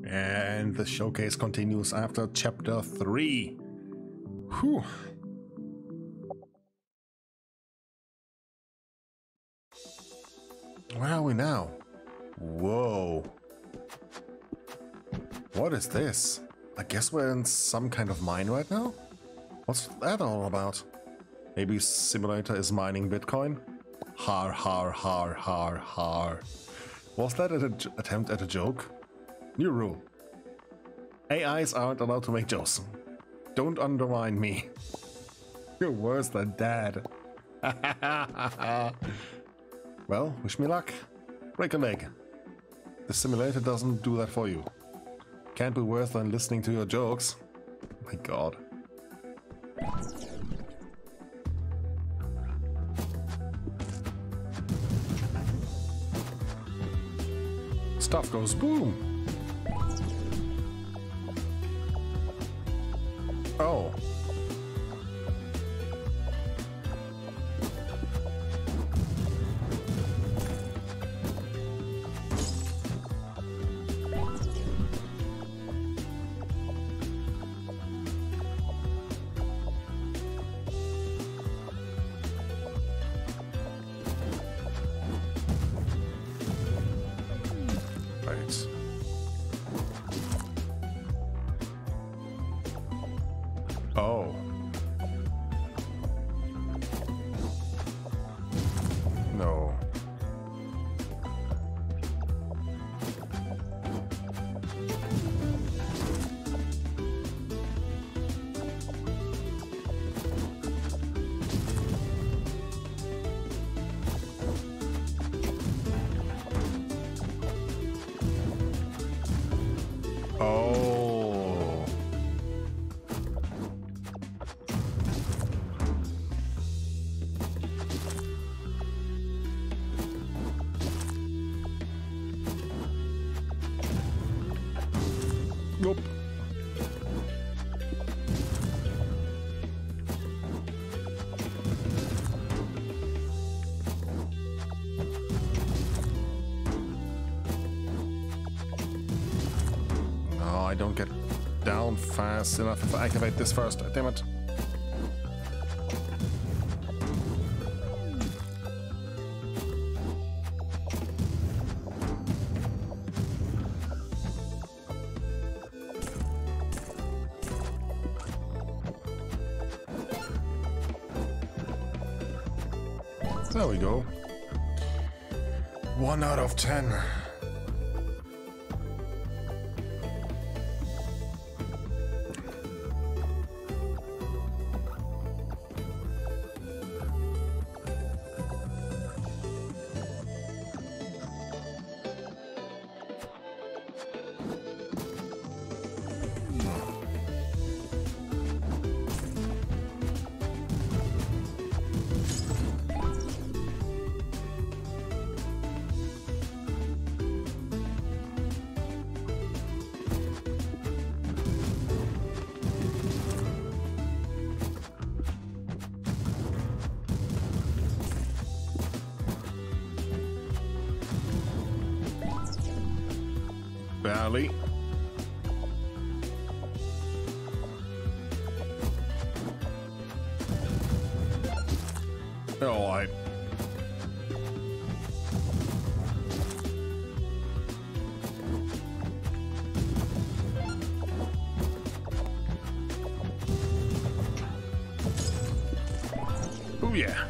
And the showcase continues after chapter 3. Whew. Where are we now? Whoa. What is this? I guess we're in some kind of mine right now? What's that all about? Maybe Simulator is mining Bitcoin? Har har har har har. Was that an attempt at a joke? New rule. AIs aren't allowed to make jokes. Don't undermine me. You're worse than Dad. Well, wish me luck. Break a leg. The simulator doesn't do that for you. Can't be worse than listening to your jokes. My God. Stuff goes boom. Oh. Oh. No. Oh. Nope. No, I don't get down fast enough if I activate this first. Damn it. There we go. 1 out of 10. Barely. Oh, oh yeah.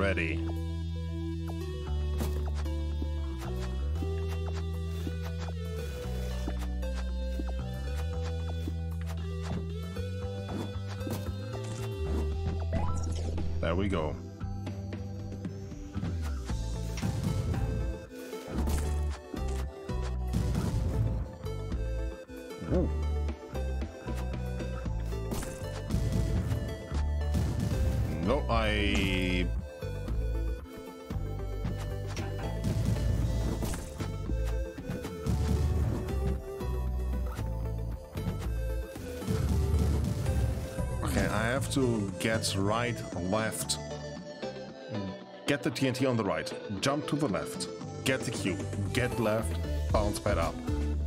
ready. There we go. Ooh. No, Okay, I have to get right, left. Get the TNT on the right. Jump to the left. Get the cube. Get left. Bounce pad up.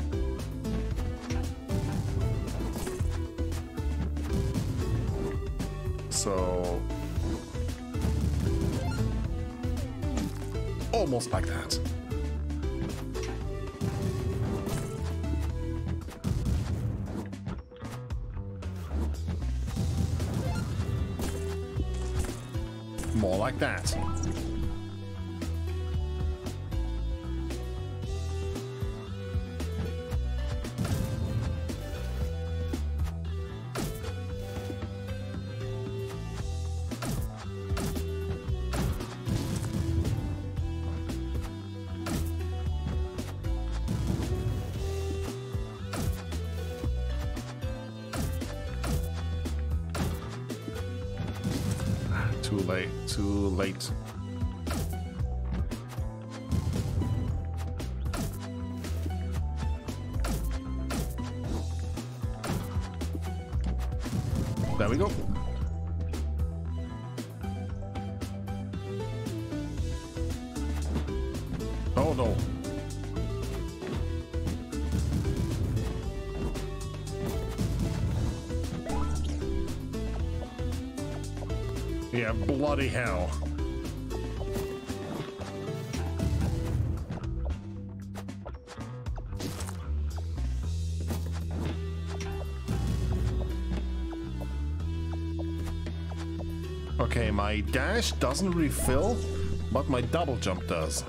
So... almost like that. More like that. Too late. There we go. Oh no. Yeah, bloody hell. Okay, my dash doesn't refill, but my double jump does.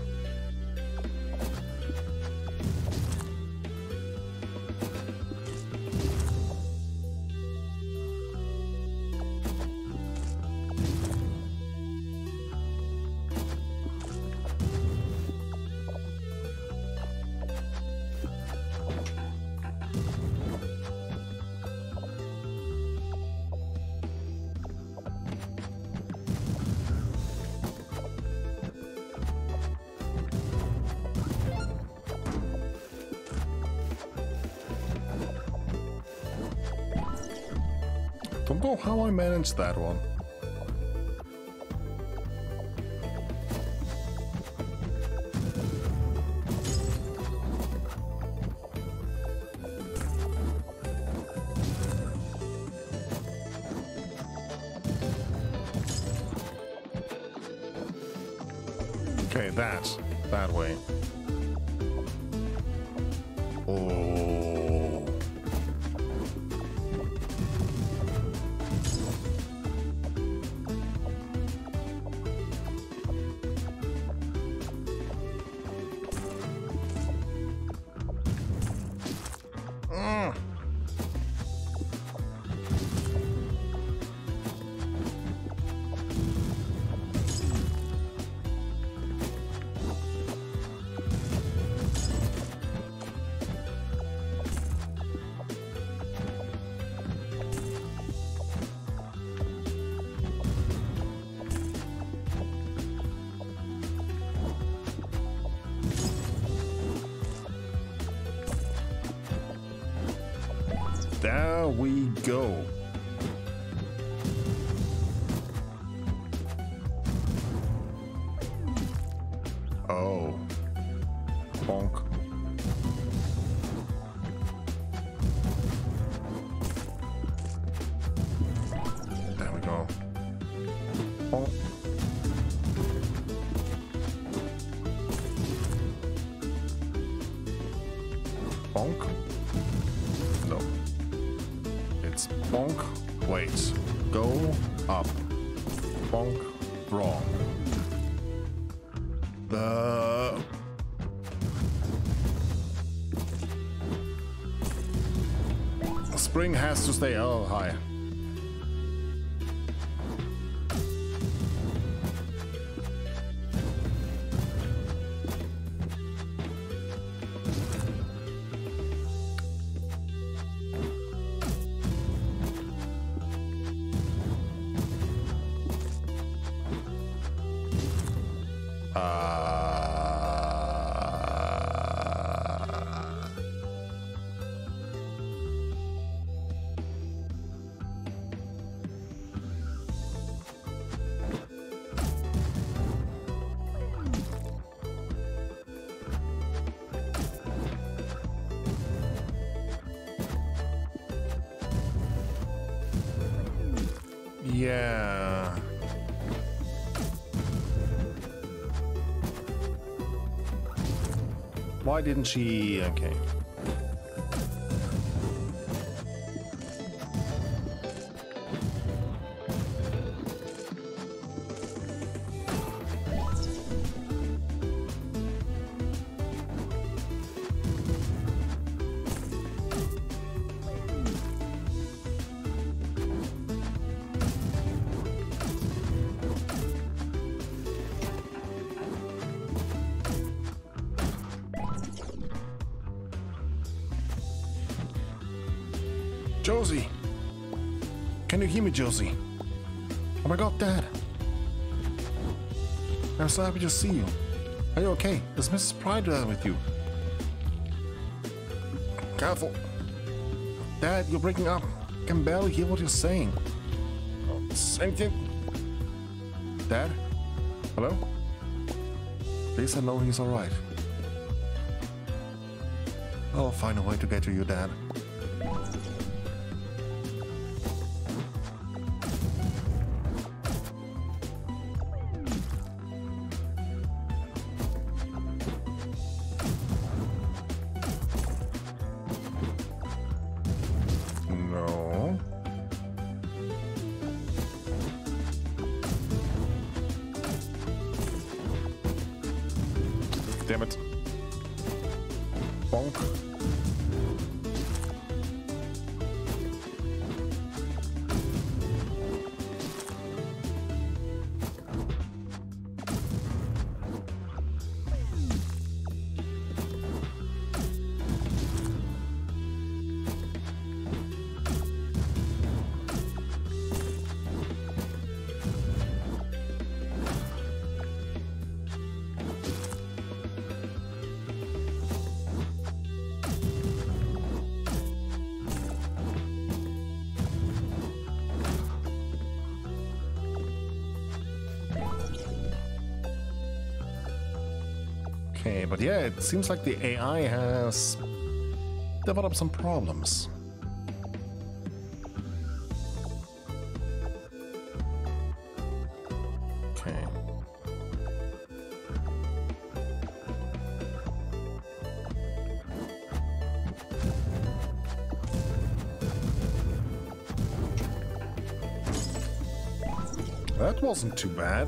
Don't know how I managed that one. Okay, that way. Oh. There we go. Oh. Bonk. There we go. Bonk. Bonk. No. It's bonk. Wait. Go up. Bonk. Wrong. The spring has to stay. Oh, hi. Yeah. Why didn't she? Okay. Josie! Can you hear me, Josie? Oh my god, Dad! I'm so happy to see you. Are you okay? Is Mrs. Pride there with you? Careful! Dad, you're breaking up. I can barely hear what you're saying. Anything? Dad? Hello? Please, I know he's alright. I'll find a way to get to you, Dad. Damn it. Bonk. Okay, but yeah, it seems like the AI has developed some problems. Okay. That wasn't too bad.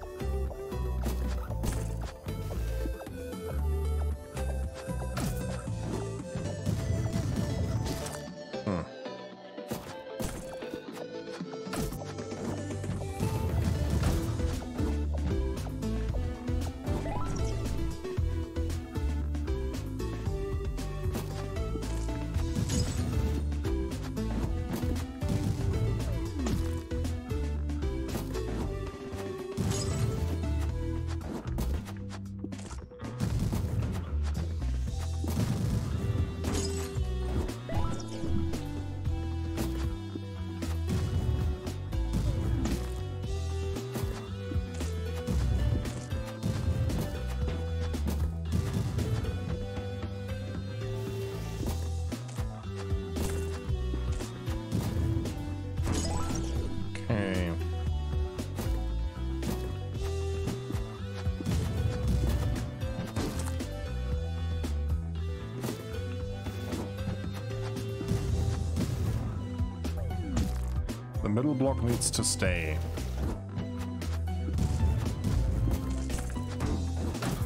The middle block needs to stay.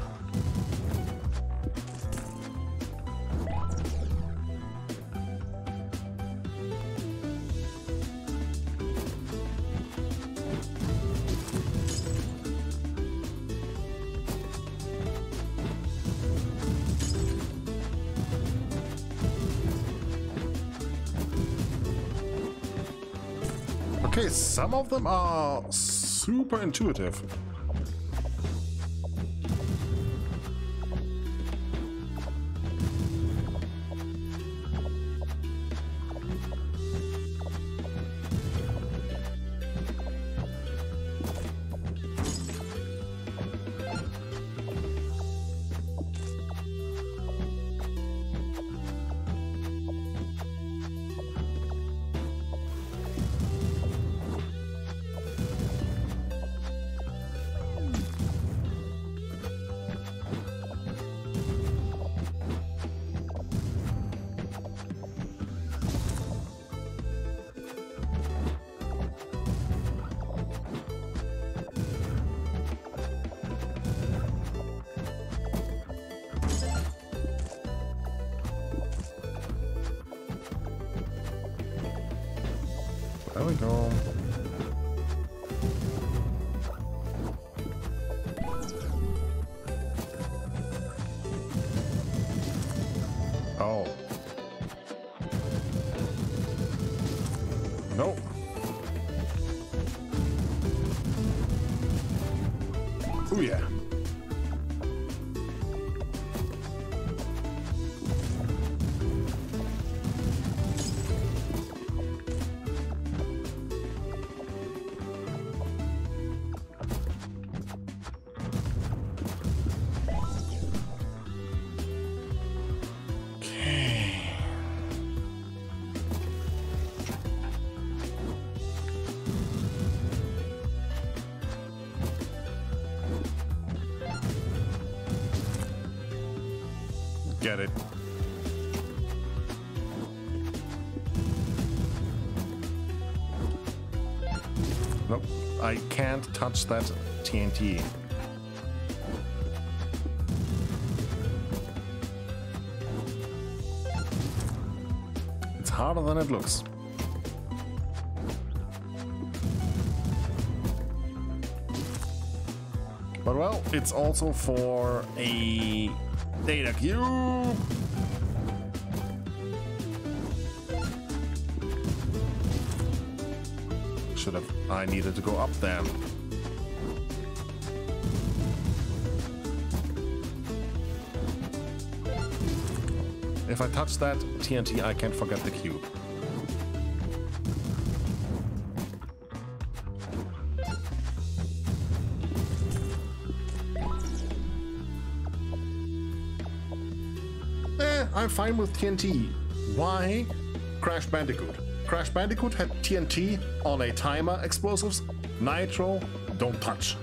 Okay, some of them are super intuitive. There we go. Oh. No. Oh yeah. Get it. Nope, I can't touch that TNT. It's harder than it looks. But well, it's also for a data cube. I needed to go up there. If I touch that TNT, I can't forget the cube. I'm fine with TNT. Why? Crash Bandicoot. Crash Bandicoot had TNT on a timer explosives. Nitro, don't touch.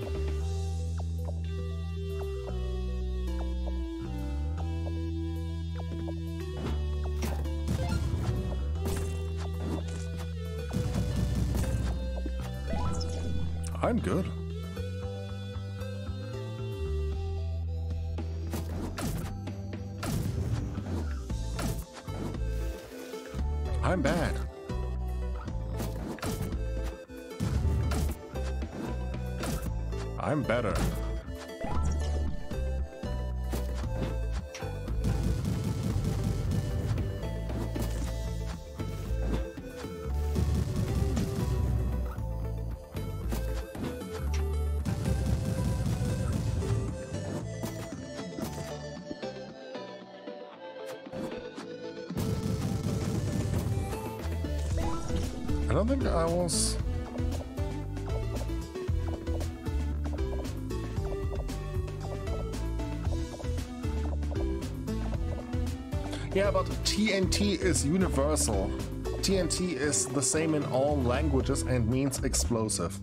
I'm good. I'm bad. I'm better. I don't think I was... Yeah, but TNT is universal. TNT is the same in all languages and means explosive.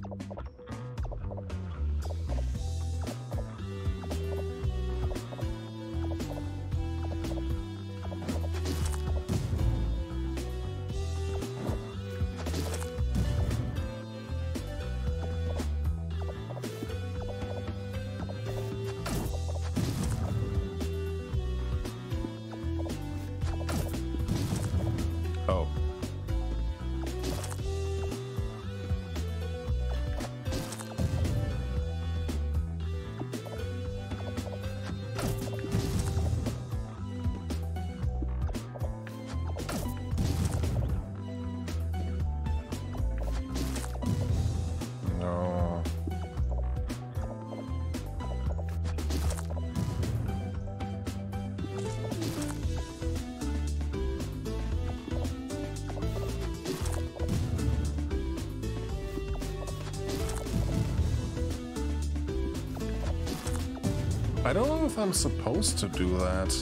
I don't know if I'm supposed to do that.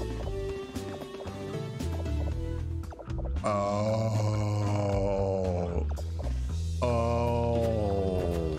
Oh. Oh.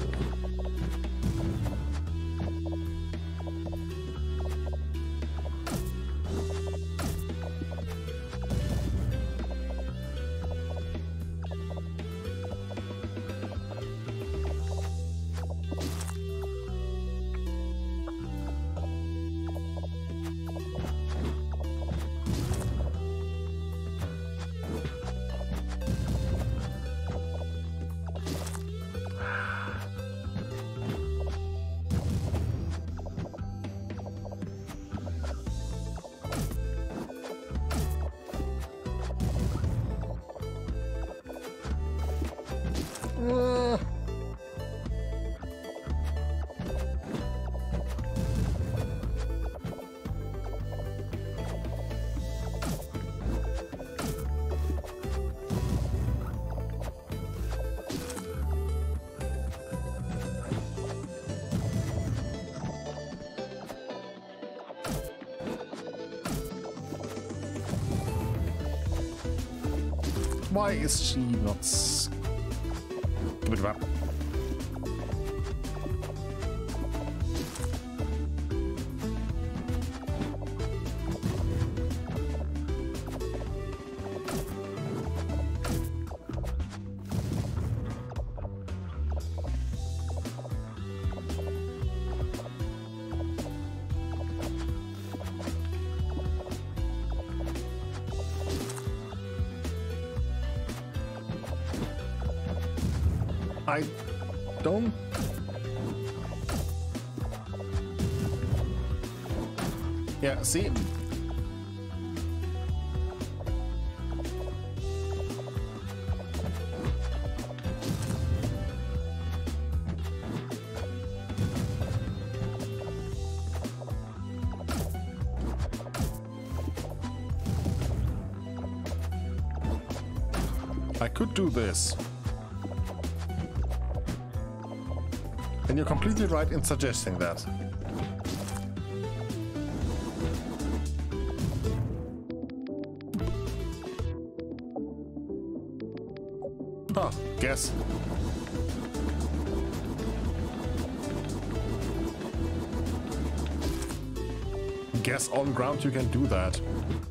Why is she not give it up? I don't... Yeah, see? I could do this. And you're completely right in suggesting that. Huh, guess. Guess on ground you can do that.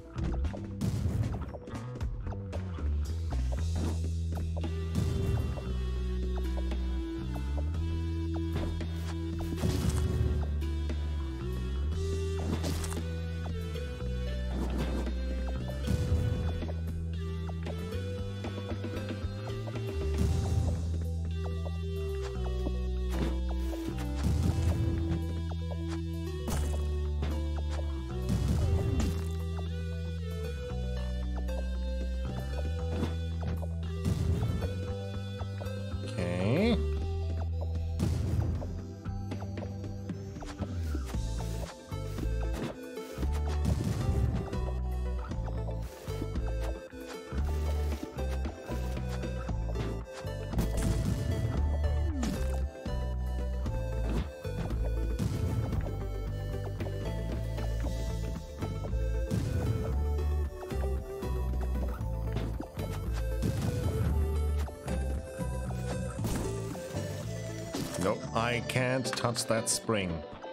No, I can't touch that spring.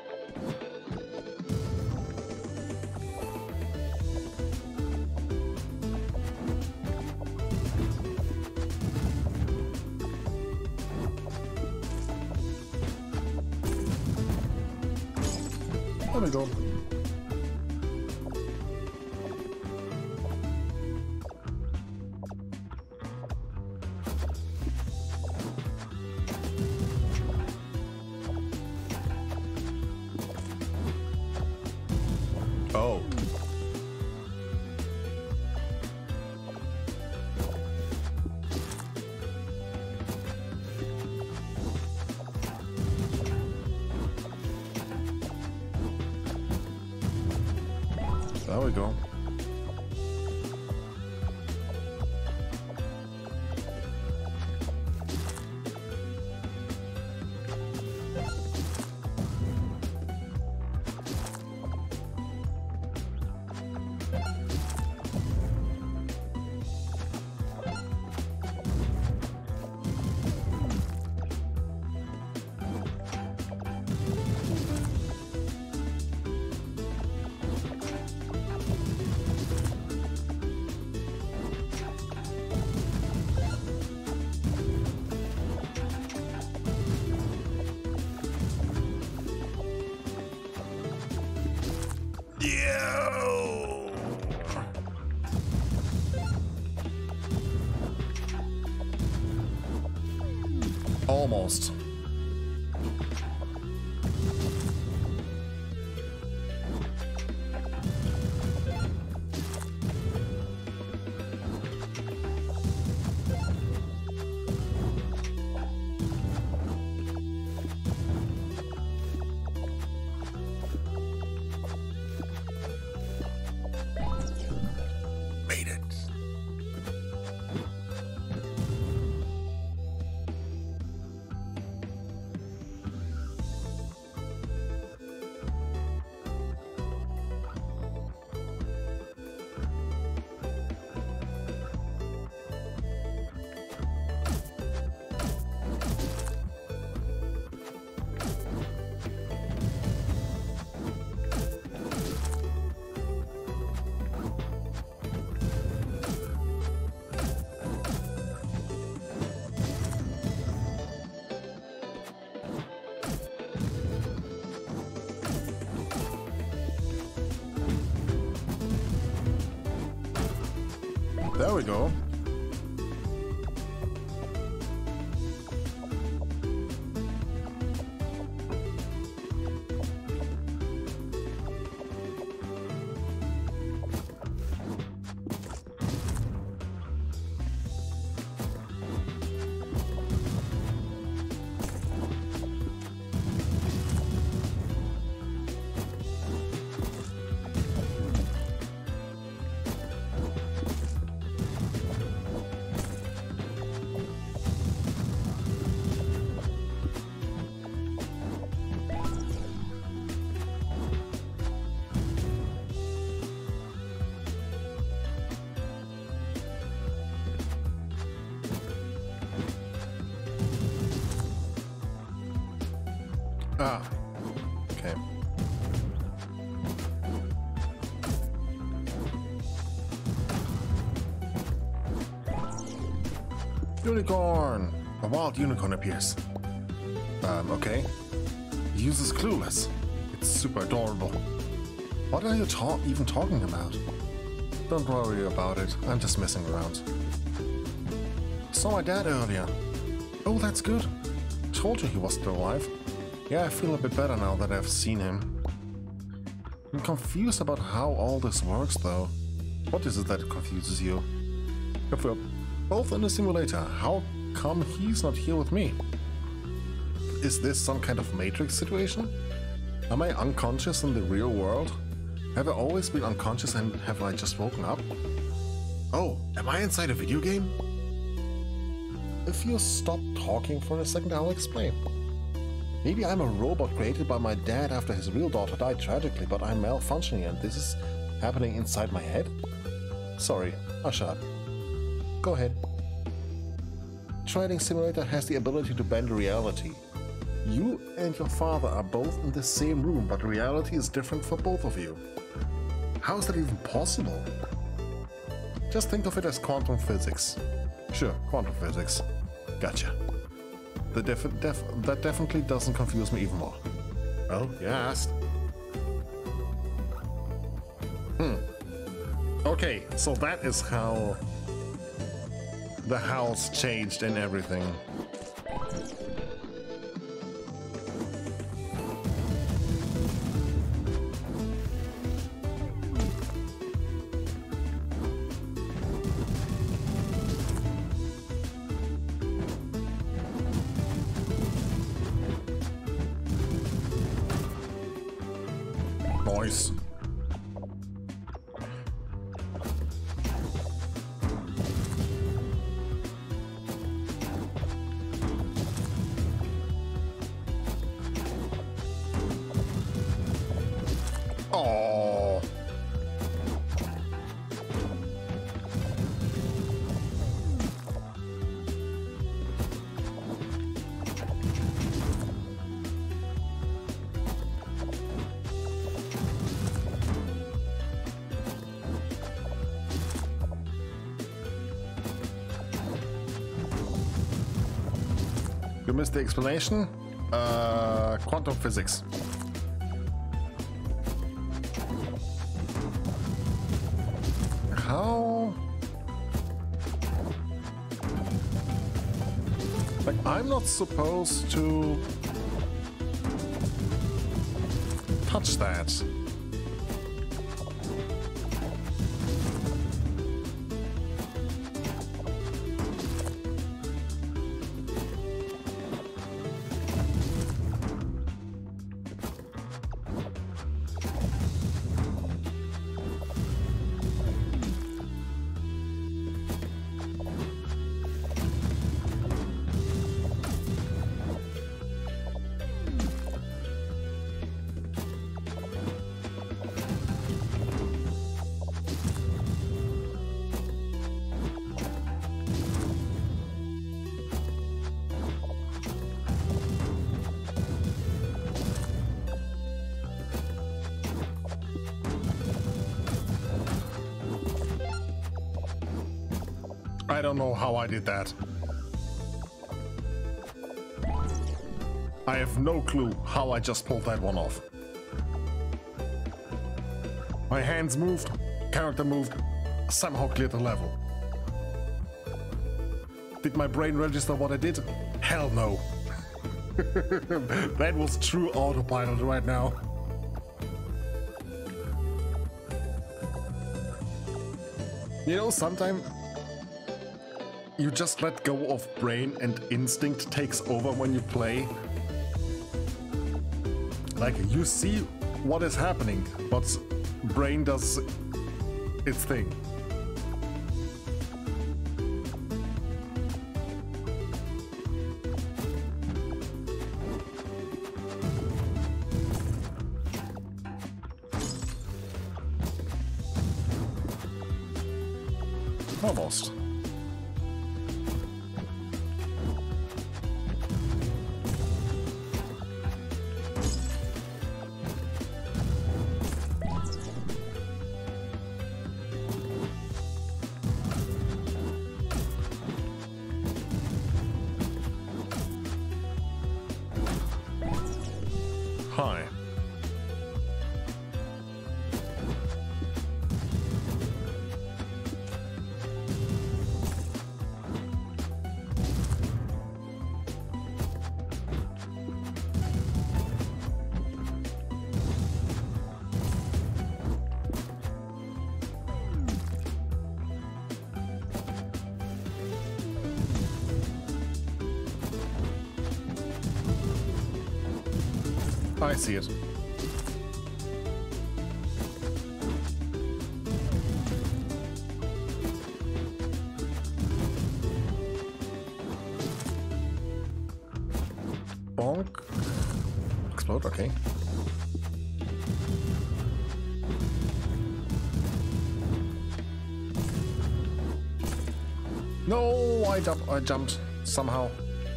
There we go. Oh. There we go. you! Almost. Made it. There we go. Ah, okay. Unicorn! A wild unicorn appears. Okay. The user's clueless. It's super adorable. What are you even talking about? Don't worry about it. I'm just messing around. Saw my dad earlier. Oh, that's good. Told you he was still alive. Yeah, I feel a bit better now that I've seen him. I'm confused about how all this works, though. What is it that confuses you? If we're both in the simulator, how come he's not here with me? Is this some kind of Matrix situation? Am I unconscious in the real world? Have I always been unconscious and have I just woken up? Oh, am I inside a video game? If you stop talking for a second, I'll explain. Maybe I'm a robot created by my dad after his real daughter died tragically, but I'm malfunctioning and this is happening inside my head? Sorry, I'll shut up. Go ahead. Trading Simulator has the ability to bend reality. You and your father are both in the same room, but reality is different for both of you. How is that even possible? Just think of it as quantum physics. Sure, quantum physics. Gotcha. That definitely doesn't confuse me even more. Oh, you asked. Okay, so that is how the house changed and everything. Nice. Oh. You missed the explanation? Quantum physics. how... Like, I'm not supposed to touch that. I don't know how I did that. I have no clue how I just pulled that one off. My hands moved, character moved, somehow cleared the level. Did my brain register what I did? Hell no. That was true autopilot right now. You know, sometimes you just let go of brain and instinct takes over when you play. Like, you see what is happening, but brain does its thing. Almost. Hi. I see it. Bonk. Explode, okay. No, I jumped somehow.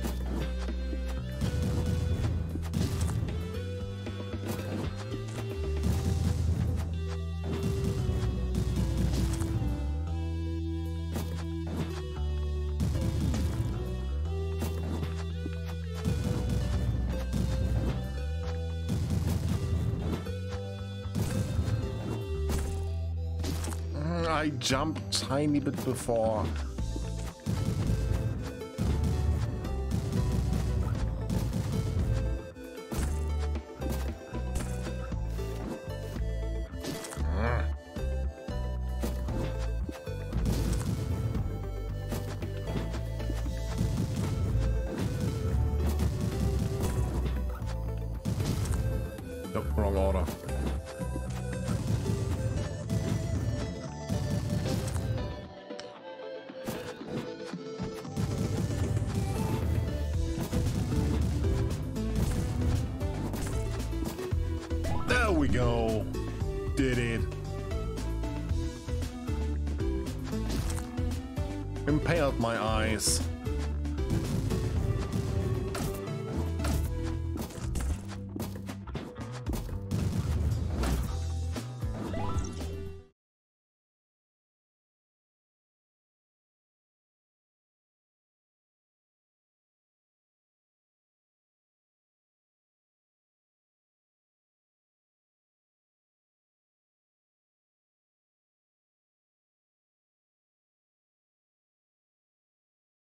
I jumped tiny bit before. Nope, wrong order. There we go. Did it. Impaled my eyes.